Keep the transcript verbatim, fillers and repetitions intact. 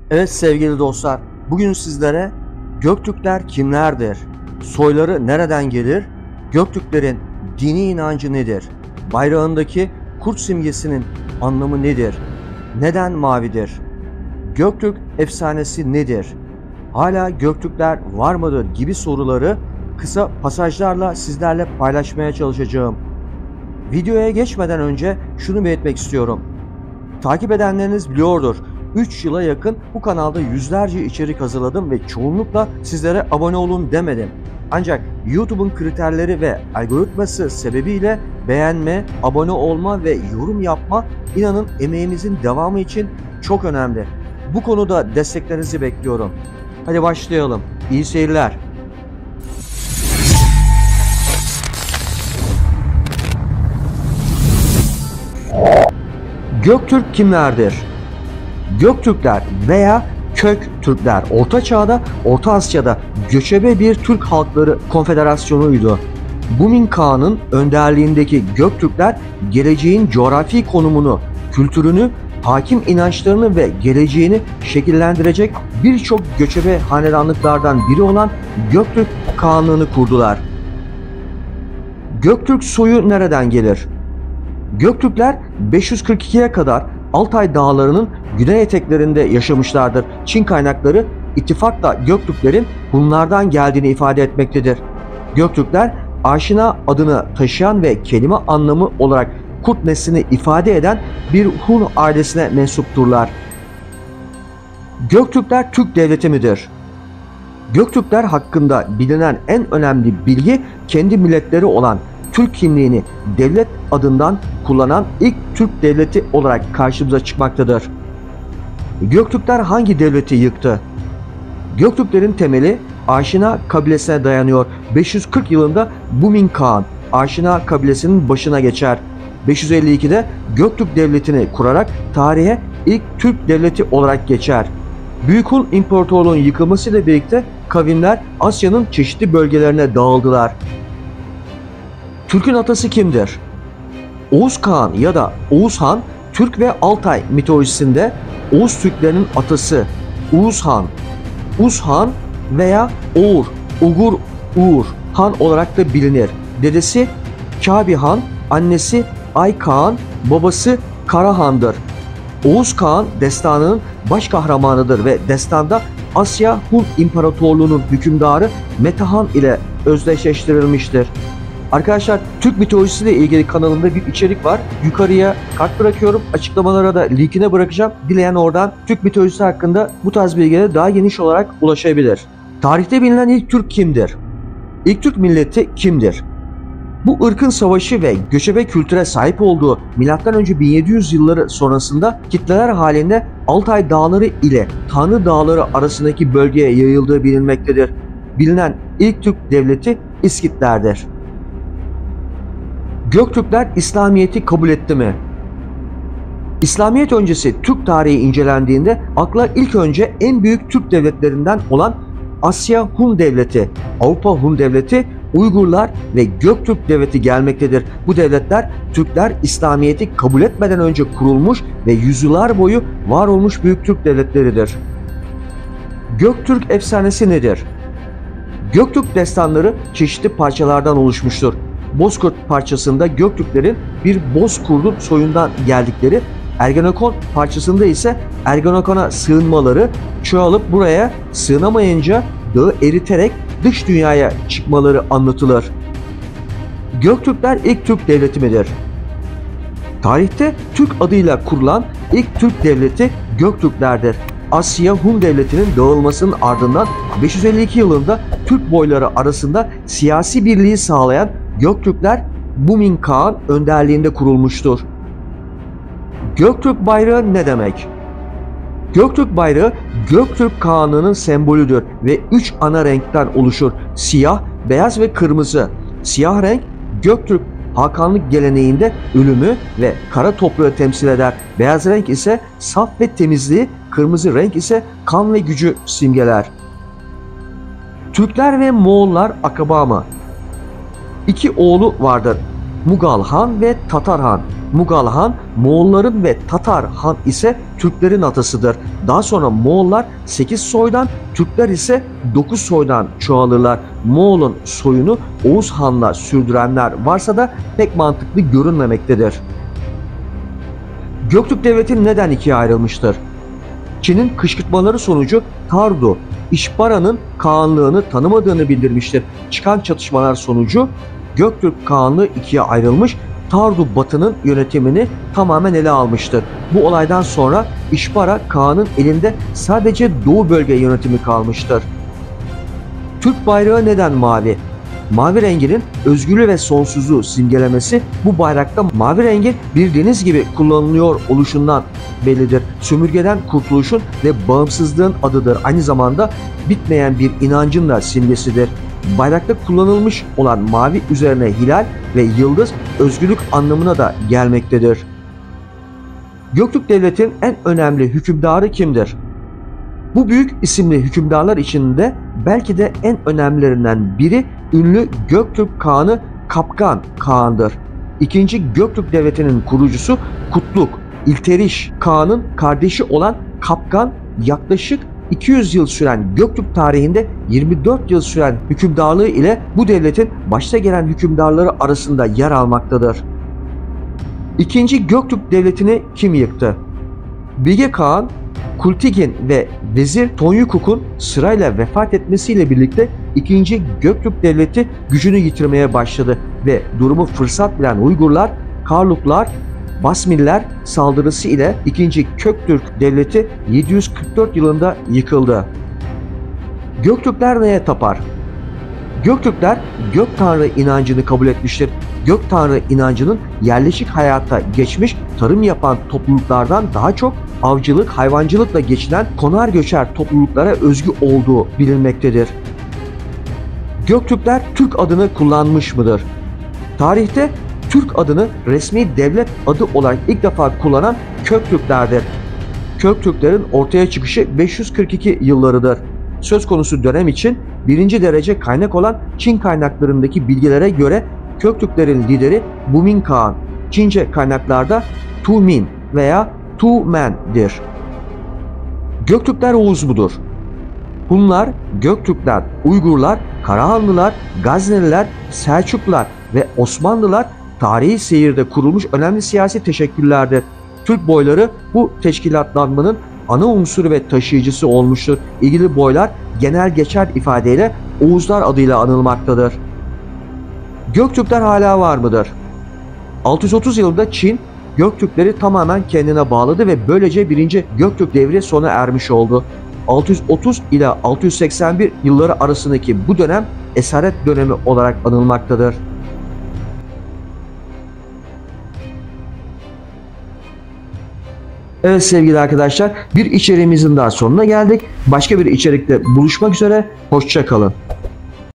Evet sevgili dostlar, bugün sizlere Göktürkler kimlerdir? Soyları nereden gelir? Göktürklerin dini inancı nedir? Bayrağındaki kurt simgesinin anlamı nedir? Neden mavidir? Göktürk efsanesi nedir? Hala Göktürkler var mıdır gibi soruları kısa pasajlarla sizlerle paylaşmaya çalışacağım. Videoya geçmeden önce şunu belirtmek istiyorum. Takip edenleriniz biliyordur. üç yıla yakın bu kanalda yüzlerce içerik hazırladım ve çoğunlukla sizlere abone olun demedim. Ancak YouTube'un kriterleri ve algoritması sebebiyle beğenme, abone olma ve yorum yapma inanın emeğimizin devamı için çok önemli. Bu konuda desteklerinizi bekliyorum. Hadi başlayalım. İyi seyirler. Göktürk kimlerdir? Göktürkler veya Kök Türkler Orta Çağ'da Orta Asya'da göçebe bir Türk halkları konfederasyonuydu. Bumin Kağan'ın önderliğindeki Göktürkler geleceğin coğrafi konumunu, kültürünü, hakim inançlarını ve geleceğini şekillendirecek birçok göçebe hanedanlıklardan biri olan Göktürk Kağanlığını kurdular. Göktürk soyu nereden gelir? Göktürkler beş yüz kırk ikiye kadar Altay Dağları'nın güney eteklerinde yaşamışlardır. Çin kaynakları ittifakla Göktürklerin Hunlardan geldiğini ifade etmektedir. Göktürkler aşina adını taşıyan ve kelime anlamı olarak kurt neslini ifade eden bir Hun ailesine mensupturlar. Göktürkler Türk devleti midir? Göktürkler hakkında bilinen en önemli bilgi kendi milletleri olan Türk kimliğini devlet adından kullanan ilk Türk devleti olarak karşımıza çıkmaktadır. Göktürkler hangi devleti yıktı? Göktürklerin temeli Aşina kabilesine dayanıyor. beş yüz kırk yılında Bumin Kağan Aşina kabilesinin başına geçer. beş yüz elli ikide Göktürk devletini kurarak tarihe ilk Türk devleti olarak geçer. Büyük Hun İmparatorluğu'nun yıkılmasıyla birlikte kavimler Asya'nın çeşitli bölgelerine dağıldılar. Türk'ün atası kimdir? Oğuz Kağan ya da Oğuz Han, Türk ve Altay mitolojisinde Oğuz Türklerinin atası Oğuz Han, Uz Han veya Oğur, Ugur Uğur Han olarak da bilinir. Dedesi Kabi Han, annesi Ay Kağan, babası Kara Han'dır. Oğuz Kağan destanının baş kahramanıdır ve destanda Asya Hun İmparatorluğu'nun hükümdarı Metehan ile özdeşleştirilmiştir. Arkadaşlar Türk mitolojisiyle ilgili kanalımda bir içerik var. Yukarıya kart bırakıyorum. Açıklamalara da linkine bırakacağım. Dileyen oradan Türk mitolojisi hakkında bu tarz bilgilere daha geniş olarak ulaşabilir. Tarihte bilinen ilk Türk kimdir? İlk Türk milleti kimdir? Bu ırkın savaşı ve göçebe kültüre sahip olduğu milattan önce bin yedi yüz yılları sonrasında kitleler halinde Altay Dağları ile Tanrı Dağları arasındaki bölgeye yayıldığı bilinmektedir. Bilinen ilk Türk devleti İskitler'dir. Göktürkler İslamiyet'i kabul etti mi? İslamiyet öncesi Türk tarihi incelendiğinde akla ilk önce en büyük Türk devletlerinden olan Asya Hun Devleti, Avrupa Hun Devleti, Uygurlar ve Göktürk Devleti gelmektedir. Bu devletler Türkler İslamiyet'i kabul etmeden önce kurulmuş ve yüzyıllar boyu var olmuş büyük Türk devletleridir. Göktürk efsanesi nedir? Göktürk destanları çeşitli parçalardan oluşmuştur. Bozkurt parçasında Göktürklerin bir Bozkurt'un soyundan geldikleri, Ergenekon parçasında ise Ergenekon'a sığınmaları, çoğalıp buraya sığınamayınca dağı eriterek dış dünyaya çıkmaları anlatılır. Göktürkler ilk Türk devleti midir? Tarihte Türk adıyla kurulan ilk Türk devleti Göktürklerdir. Asya Hun Devleti'nin dağılmasının ardından beş yüz elli iki yılında Türk boyları arasında siyasi birliği sağlayan Göktürkler Bumin Kağan önderliğinde kurulmuştur. Göktürk bayrağı ne demek? Göktürk bayrağı Göktürk Kağanlığı'nın sembolüdür ve üç ana renkten oluşur. Siyah, beyaz ve kırmızı. Siyah renk Göktürk hakanlık geleneğinde ölümü ve kara toprağı temsil eder. Beyaz renk ise saf ve temizliği, kırmızı renk ise kan ve gücü simgeler. Türkler ve Moğollar akaba mı? İki oğlu vardır. Mughal Han ve Tatar Han. Mughal Han Moğolların ve Tatar Han ise Türklerin atasıdır. Daha sonra Moğollar sekiz soydan, Türkler ise dokuz soydan çoğalırlar. Moğol'un soyunu Oğuz Han'la sürdürenler varsa da pek mantıklı görünmemektedir. Göktürk Devleti neden ikiye ayrılmıştır? Çin'in kışkırtmaları sonucu Tardu, İşbara'nın Kağanlığını tanımadığını bildirmiştir. Çıkan çatışmalar sonucu Göktürk Kağanlığı ikiye ayrılmış, Tardu Batı'nın yönetimini tamamen ele almıştır. Bu olaydan sonra İşbara Kağan'ın elinde sadece Doğu bölge yönetimi kalmıştır. Türk bayrağı neden mavi? Mavi renginin özgürlüğü ve sonsuzluğu simgelemesi bu bayrakta mavi rengin bir deniz gibi kullanılıyor oluşundan bellidir. Sömürgeden kurtuluşun ve bağımsızlığın adıdır. Aynı zamanda bitmeyen bir inancın da simgesidir. Bayrakta kullanılmış olan mavi üzerine hilal ve yıldız özgürlük anlamına da gelmektedir. Göktürk Devleti'nin en önemli hükümdarı kimdir? Bu büyük isimli hükümdarlar içinde belki de en önemlilerinden biri ünlü Göktürk Kağanı Kapkan Kağan'dır. İkinci Göktürk Devleti'nin kurucusu Kutluk İlteriş Kağan'ın kardeşi olan Kapkan yaklaşık iki yüz yıl süren Göktürk tarihinde yirmi dört yıl süren hükümdarlığı ile bu devletin başta gelen hükümdarları arasında yer almaktadır. İkinci Göktürk Devleti'ni kim yıktı? Bilge Kağan, Kultigin ve Vezir Tonyukuk'un sırayla vefat etmesiyle birlikte ikinci Göktürk Devleti gücünü yitirmeye başladı ve durumu fırsat bilen Uygurlar, Karluklar, Basmiller saldırısı ile ikinci Köktürk Devleti yedi yüz kırk dört yılında yıkıldı. Göktürkler neye tapar? Göktürkler Gök Tanrı inancını kabul etmiştir. Gök Tanrı inancının yerleşik hayata geçmiş tarım yapan topluluklardan daha çok avcılık, hayvancılıkla geçinen konar göçer topluluklara özgü olduğu bilinmektedir. Göktürkler Türk adını kullanmış mıdır? Tarihte Türk adını resmi devlet adı olarak ilk defa kullanan Köktürklerdir. Köktürklerin ortaya çıkışı beş yüz kırk iki yıllarıdır. Söz konusu dönem için birinci derece kaynak olan Çin kaynaklarındaki bilgilere göre Köktürklerin lideri Bumin Kağan, Çince kaynaklarda Tu Min veya Tu Men'dir. Göktürkler Oğuz mudur? Hunlar, Göktürkler, Uygurlar, Karahanlılar, Gazneliler, Selçuklular ve Osmanlılar tarihi seyirde kurulmuş önemli siyasi teşekküllerdir. Türk boyları bu teşkilatlanmanın ana unsuru ve taşıyıcısı olmuştur. İlgili boylar genel geçer ifadeyle Oğuzlar adıyla anılmaktadır. Göktürkler hala var mıdır? altı yüz otuz yılında Çin Göktürkleri tamamen kendine bağladı ve böylece birinci Göktürk devri sona ermiş oldu. altı yüz otuz ile altı yüz seksen bir yılları arasındaki bu dönem esaret dönemi olarak anılmaktadır. Evet sevgili arkadaşlar, bir içeriğimizin daha sonuna geldik. Başka bir içerikte buluşmak üzere, hoşça kalın.